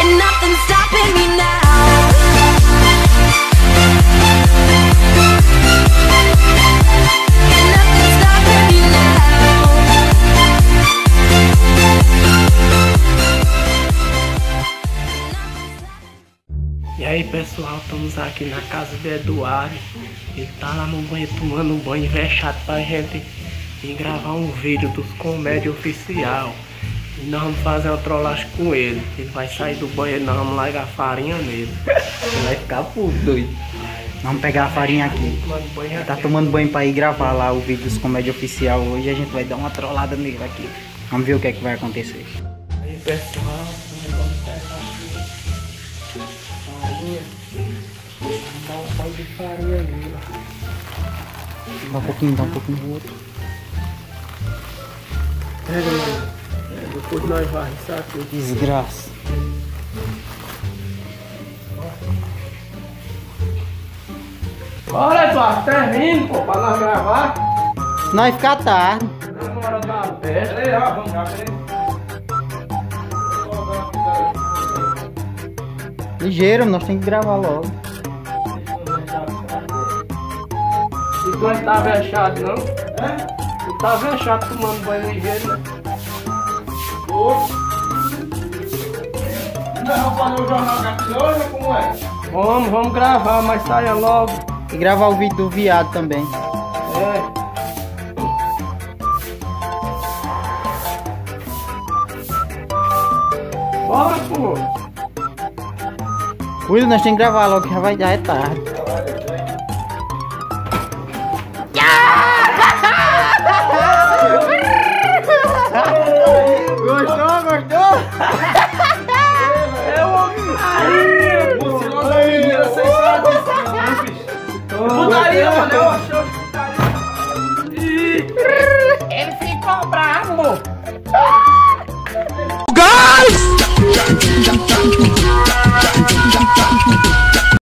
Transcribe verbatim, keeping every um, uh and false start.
And nothing's stopping me now. E aí pessoal, estamos aqui na casa do Eduardo. Ele tá lá no banho tomando um banho vexado pra gente ir gravar um vídeo dos comédia oficial. E nós vamos fazer uma trollagem com ele. Ele vai sair do banho e nós vamos largar a farinha nele. Ele vai ficar puto, doido. Vamos pegar a farinha aqui. Ele tá tomando banho pra ir gravar lá o vídeo dos comédia oficial. Hoje a gente vai dar uma trollada nele aqui. Vamos ver o que é que vai acontecer. Aí pessoal, vamos pegar farinha. Vamos dar um banho de farinha nele. Dá um pouquinho, dá um pouquinho do outro. Pega aí. Depois nós vamos isso aqui. Desgraça. Bora, Eduardo, termina, pô, pra nós gravar. Nós ficar tarde. Na hora da festa. Peraí, ó, vamos lá, peraí. Ligeiro, nós temos que gravar logo. E tu não tá vexado, não? É? Tu tá vexado tomando banho ligeiro, né? Vamos fazer o jornal aqui hoje ou como é? Vamos, vamos gravar, mas saia logo. E gravar o vídeo do viado também. É. Bora, pô. Will, nós temos que gravar logo que já vai, já é tarde. Gostou, gostou? Putaria, mano, eu acho. Ele ficou bravo.